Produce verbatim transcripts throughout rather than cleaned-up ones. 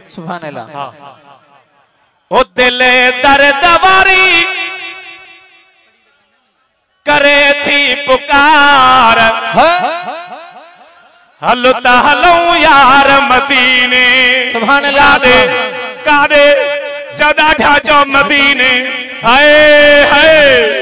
सुभान अल्लाह। हाँ। ओ दिले दर्द वारी करे थी पुकार, हलो ता हलो यार मदीने। सुभान अल्लाह। कादे जदा ढाचो मदीने हाय हाय।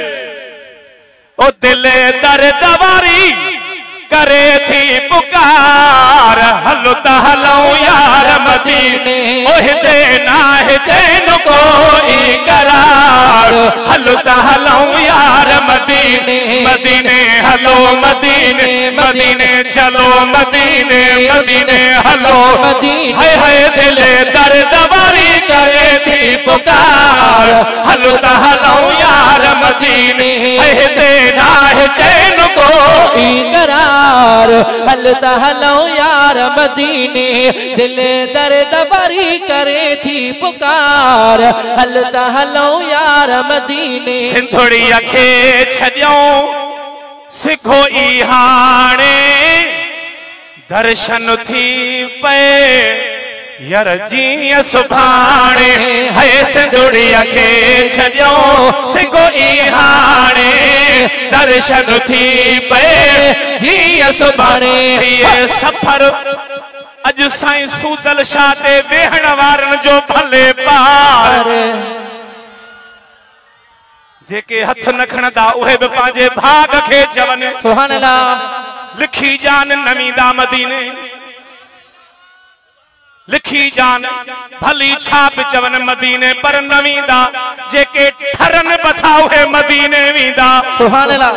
ओ दिले दर्द वारी करे थी पुकार, हलो ता हलो यार मदीने। ओह देना है चैन कोई करार, हलो ता हलो यार मदीने। मदीने हलो मदीने, मदीने चलो मदीने, मदीने हलो मदीने। हाय हाय दिले दर्द वारी करे थी पुकार, हलो ता हलो यार मदीने। ओह देना है चैन कोई करार, हलता हलो यार मदीने। दिले दर्द भरी करे थी पुकार, हलता हलो यार मदीने। सिंधुड़ी अखे छॾियो सिखो ई हाणे, दर्शन थी पे यार जीअं सुभाणे। है सिंधुड़ी अखे छॾियो सिखो ई हाणे, दर्शन थी पे जीअं सुभाणे। ये सफर अज साईं सूदल शाह ते वेहण वारन जो भले पार, जेके हथ न खणदा उहे भी पांजे भाग खे चवन। सुभान अल्लाह। लिखी जान नवीदा मदीने, लिखी जान भली छाप चवन मदीने, पर नवीदा जेके ठरन बथा उहे मदीने वींदा। सुभान अल्लाह।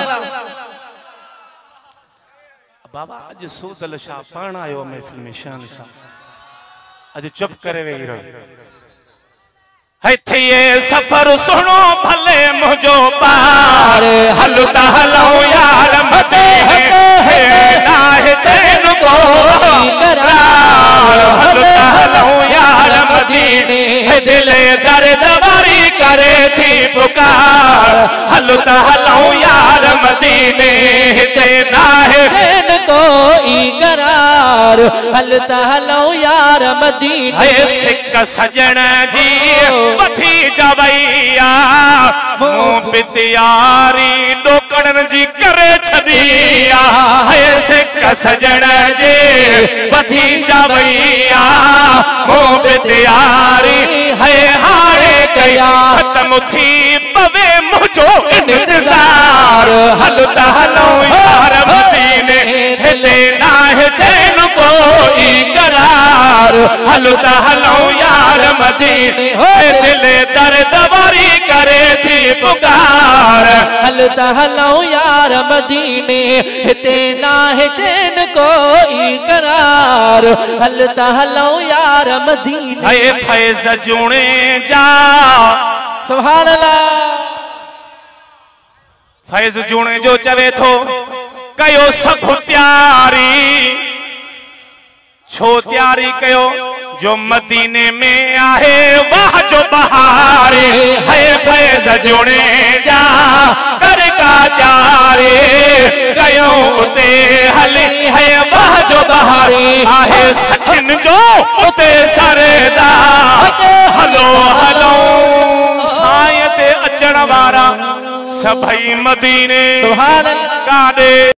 बाबा अज सूदल शाह पाण आयो महफिल में शान शाह, अज चुप करे वेही रहो। है थे ये सफर सुनो भले मुझो पार, हलो ता हलो यार मदीने। ना है चैन को करार, हलो ता हलो यार मदीने। है दिले दर्द वारी करे थी पुकार, हलो ता हलो यार मदीने। ते ना है चैन कोई करार, हलता हलो यार मदीने। है सिक सजण जी वठी जवैया, मुंह पितियारी डोकड़न जी करे छदिया। है सिक सजण जे वठी जवैया, मुंह पितियारी। है हारे कया खत्म थी पवे मुझो इंतजार, हलो ता हलो यार मदीने। हिले ना है चैन कोई करार, हलो ता हलो यार मदीने। दिले दर्द वारी करे थी पुकार, हलता हलो यार मदीने। हिते ना है चैन कोई करार, हलता हलो यार मदीने। है फैज़ जूणे जा। सुभान अल्लाह। फैज़ जूणे जो चवे थो कयो सब प्यारी, छो तैयारी कयो जो मदीने में आहे वाह जो बहारे। है फैज़ जूणे जा कर का प्यारे, कयो उते हली है वाह जो बहारे। आहे सखिन जो उते सरदा, हलो हलो साईं ते अचण वारा सभई मदीने। सुभान अल्लाह। काॾे